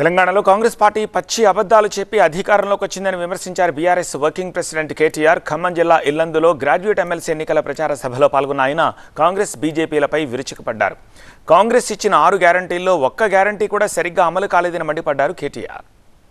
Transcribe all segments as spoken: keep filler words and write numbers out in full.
తెలంగాణలో కాంగ్రెస్ పార్టీ పచ్చి అబద్ధాలు చెప్పి అధికారంలోకి వచ్చిందని విమర్శించారు BRS working president KTR. Khammam జిల్లా ఇల్లందులో గ్రాడ్యుయేట్ ఎమ్మెల్సీ ఎన్నికల ప్రచార సభలో పాల్గొన్న ఆయన కాంగ్రెస్ బీజేపీలపై విరుచుకుపడ్డారు. కాంగ్రెస్ ఇచ్చిన ఆరు గ్యారంటీల్లో ఒక్క గ్యారంటీ కూడా సరిగ్గా అమలు కాలేదని మండిపడ్డారు కేటీఆర్.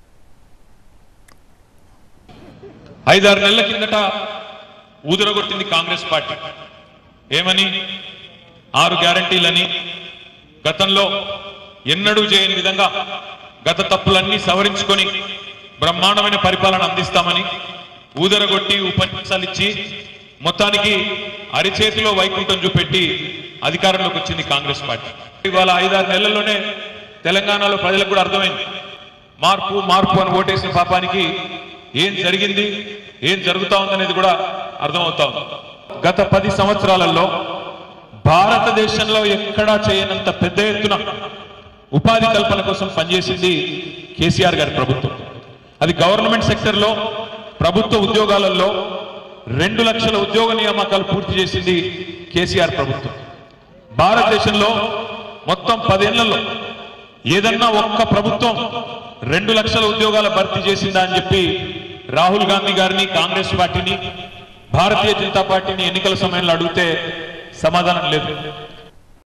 ఐదారు నెలల కిందట ఊదరగొట్టింది కాంగ్రెస్ పార్టీ. ఏమని? ఆరు గ్యారంటీలని, గతంలో ఎన్నడూ చేయని విధంగా గత తప్పులన్నీ సవరించుకొని బ్రహ్మాండమైన పరిపాలన అందిస్తామని ఊదరగొట్టి ఉపన్యాసాలు ఇచ్చి మొత్తానికి అరిచేతిలో వైకుంఠం చూపెట్టి అధికారంలోకి వచ్చింది కాంగ్రెస్ పార్టీ. ఇవాళ ఐదారు నెలల్లోనే తెలంగాణలో ప్రజలకు కూడా అర్థమైంది, మార్పు మార్పు అని ఓటేసిన పాపానికి ఏం జరిగింది, ఏం జరుగుతా ఉందనేది కూడా అర్థమవుతా ఉంది. గత పది సంవత్సరాలలో భారతదేశంలో ఎక్కడా చేయనంత పెద్ద ఎత్తున ఉపాధి కల్పన కోసం పనిచేసింది కేసీఆర్ గారి ప్రభుత్వం. అది గవర్నమెంట్ సెక్టర్లో ప్రభుత్వ ఉద్యోగాలలో రెండు లక్షల ఉద్యోగ నియామకాలు పూర్తి చేసింది కేసీఆర్ ప్రభుత్వం. భారతదేశంలో మొత్తం పదేళ్లలో ఏదన్నా ఒక్క ప్రభుత్వం రెండు లక్షల ఉద్యోగాల భర్తీ చేసిందా అని చెప్పి రాహుల్ గాంధీ గారిని, కాంగ్రెస్ పార్టీని, భారతీయ జనతా పార్టీని ఎన్నికల సమయంలో అడిగితే సమాధానం లేదు.